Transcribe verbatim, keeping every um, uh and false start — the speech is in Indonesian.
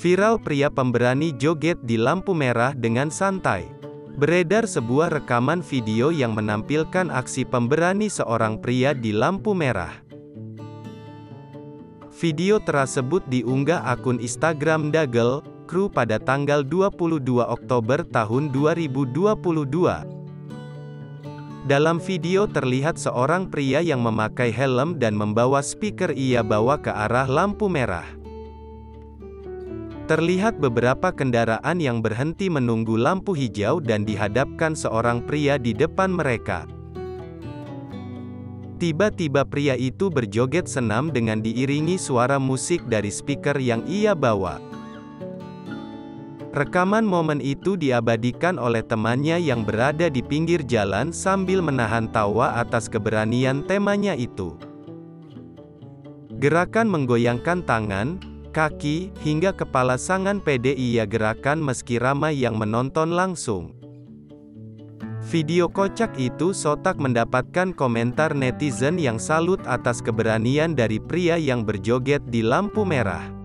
Viral pria pemberani joget di lampu merah dengan santai. Beredar sebuah rekaman video yang menampilkan aksi pemberani seorang pria di lampu merah. Video tersebut diunggah akun Instagram Dagel Crew pada tanggal dua puluh dua Oktober tahun dua ribu dua puluh dua. Dalam video terlihat seorang pria yang memakai helm dan membawa speaker ia bawa ke arah lampu merah. Terlihat beberapa kendaraan yang berhenti menunggu lampu hijau dan dihadapkan seorang pria di depan mereka. Tiba-tiba pria itu berjoget senam dengan diiringi suara musik dari speaker yang ia bawa. Rekaman momen itu diabadikan oleh temannya yang berada di pinggir jalan sambil menahan tawa atas keberanian temanya itu. Gerakan menggoyangkan tangan, kaki, hingga kepala sangat pede ia gerakan meski ramai yang menonton langsung. Video kocak itu sontak mendapatkan komentar netizen yang salut atas keberanian dari pria yang berjoget di lampu merah.